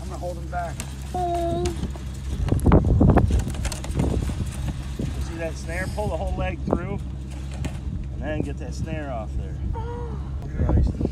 gonna hold him back. Oh. See that snare? Pull the whole leg through and then get that snare off there. Oh. Christ.